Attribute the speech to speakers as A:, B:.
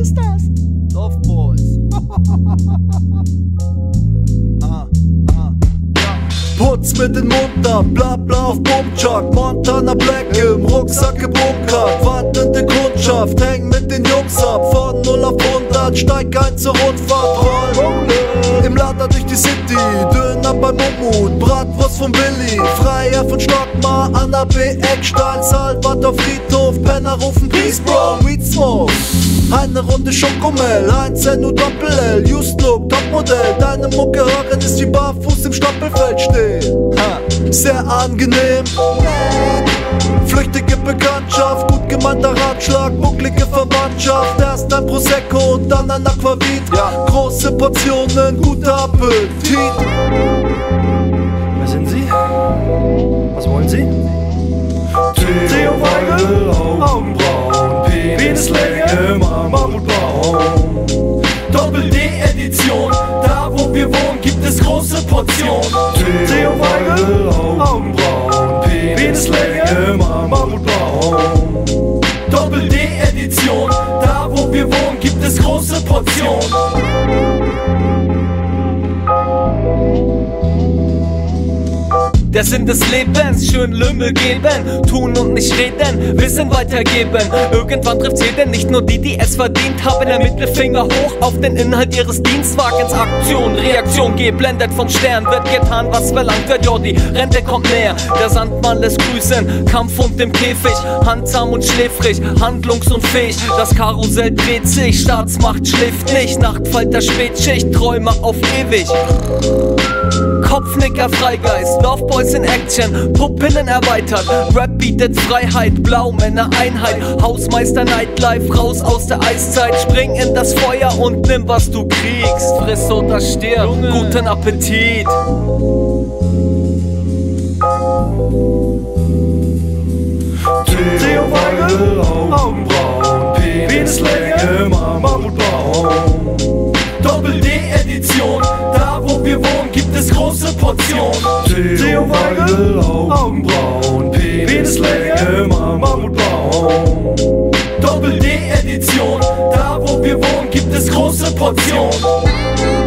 A: ist das? Love Boys. Putz mit den Mund ab, bla bla auf Bumchuck. Montana Black im Rucksack gebunkert. Wartende Kundschaft, häng mit den Jungs ab. Von 0 auf 100, steig ein zur Rundfahrt. Roll im Lader durch die City, Döner bei Mummut, Bratwurst von Willi. Freier von Stockmar, Anna B. Eckstein, Salvador Friedhof, Penner rufen Peace Bro, Weed Smoke. Eine Runde Schokomel, 1 NU Doppel-L, Used Look, Topmodell. Deine Mucke hören ist wie barfuß im Stoppelfeld stehen. Sehr angenehm, flüchtige Bekanntschaft, gut gemeinter Ratschlag, bucklige Verwandtschaft. Erst ein Prosecco und dann ein Aquavit. Große Portionen, guter Appetit.
B: Wer sind Sie? Was wollen Sie?
A: Theo Weigel,
B: Augenbrauen, Penislänge, Mammutblau.
C: Doppel-D-Edition, da wo wir wohnen, gibt es große Portionen.
B: Theo Weigel, Augenbrauen, Penislänge, Mammutblau.
C: Doppel-D-Edition, da wo wir wohnen, gibt es große Portionen. Der Sinn des Lebens, schön Lümmel geben, tun und nicht reden, Wissen weitergeben. Irgendwann trifft's jeden, nicht nur die, die es verdient haben. Der Mittelfinger hoch auf den Inhalt ihres Dienstwagens. Aktion, Reaktion, geblendet vom Stern. Wird getan, was verlangt wird, jo, die Rente kommt näher. Der Sandmann lässt grüßen, Kampfhund im Käfig. Handsam und schläfrig, handlungsunfähig. Das Karussell dreht sich, Staatsmacht schläft nicht. Nachtfalter Spätschicht, Träume auf ewig. Kopfnicker, Freigeist, Love Boys in Action, Pupillen erweitert. Rap bietet Freiheit, Blaumänner Einheit. Hausmeister Nightlife, raus aus der Eiszeit. Spring in das Feuer und nimm was du kriegst. Friss oder stirb, guten Appetit.
B: Theo Weigel, Augenbrauen, Penislänge, Mammutblau.
C: Doppel-D-Edition, da wo wir wohnen, gibt es große Portionen.
B: Theo Weigel, Augenbrauen, Penislänge, Mammutblau.
C: Doppel-D-Edition, da wo wir wohnen, gibt es große Portionen.